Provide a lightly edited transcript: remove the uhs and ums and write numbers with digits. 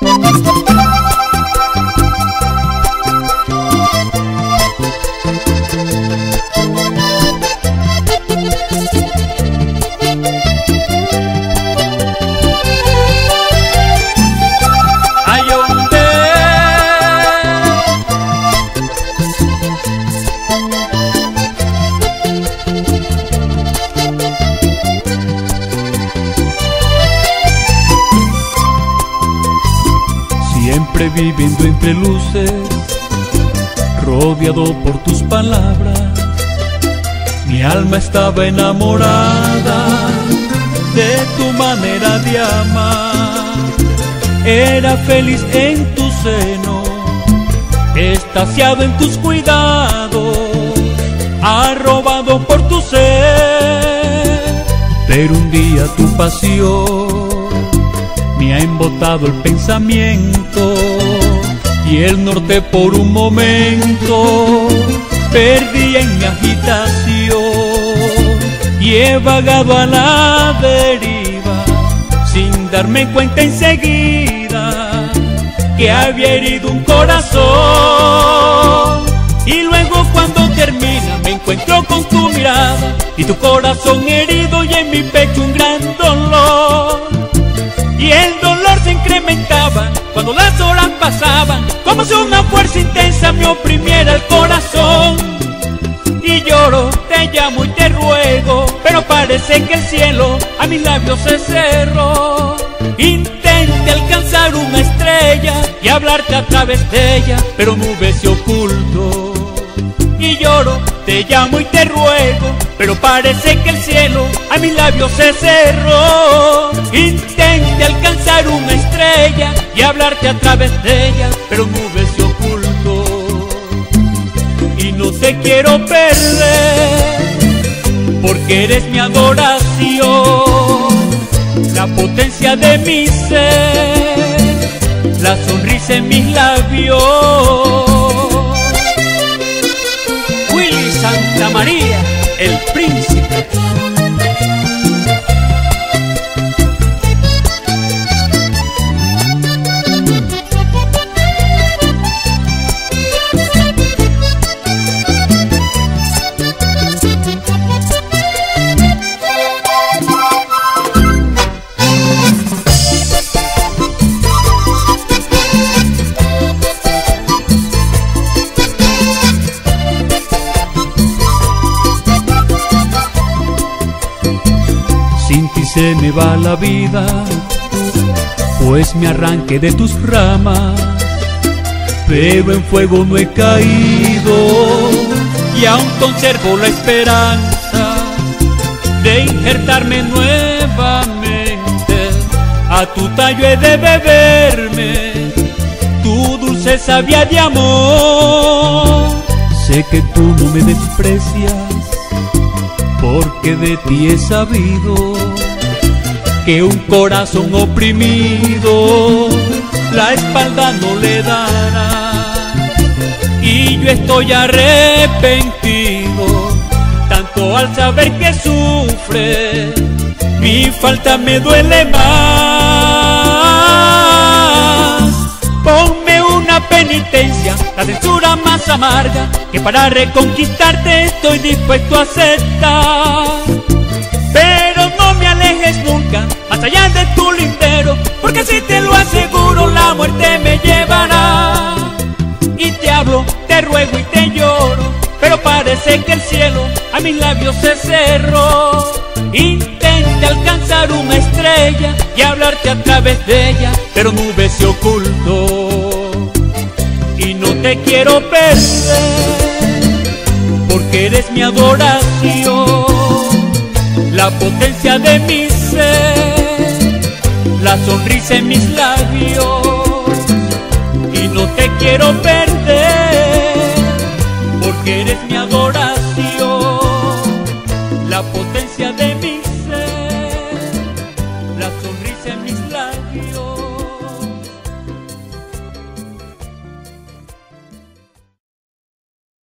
Siempre viviendo entre luces, rodeado por tus palabras, mi alma estaba enamorada de tu manera de amar. Era feliz en tu seno, extasiado en tus cuidados, arrobado por tu ser. Pero un día tu pasión me ha embotado el pensamiento y el norte por un momento perdí en mi agitación y he vagado a la deriva sin darme cuenta enseguida que había herido un corazón. Y luego cuando termina me encuentro con tu mirada y tu corazón herido y en mi pecho un gran dolor. Y el dolor se incrementaba cuando las horas pasaban, como si una fuerza intensa me oprimiera el corazón. Y lloro, te llamo y te ruego, pero parece que el cielo a mis labios se cerró. Intenté alcanzar una estrella y hablarte a través de ella, pero nube se ocultó. Y lloro, te llamo y te ruego, pero parece que el cielo a mis labios se cerró. Intenté alcanzar una estrella y hablarte a través de ella, pero nube se ocultó. Y no te quiero perder, porque eres mi adoración, la potencia de mi ser, la sonrisa en mis labios. Santa María, el príncipe. Se me va la vida, pues me arranqué de tus ramas, pero en fuego no he caído y aún conservo la esperanza de injertarme nuevamente. A tu tallo he de beberme tu dulce savia de amor. Sé que tú no me desprecias, porque de ti he sabido que un corazón oprimido la espalda no le dará. Y yo estoy arrepentido, tanto al saber que sufre, mi falta me duele más. Ponme una penitencia, la censura más amarga, que para reconquistarte estoy dispuesto a aceptar. Pero no me alejes nunca, más allá de tu lindero, porque si te lo aseguro, la muerte me llevará. Y te hablo, te ruego y te lloro, pero parece que el cielo a mis labios se cerró. Intenté alcanzar una estrella y hablarte a través de ella, pero nube se ocultó. Y no te quiero perder, porque eres mi adoración, la potencia de mi ser, la sonrisa en mis labios. Y no te quiero perder, porque eres mi adoración, la potencia de mi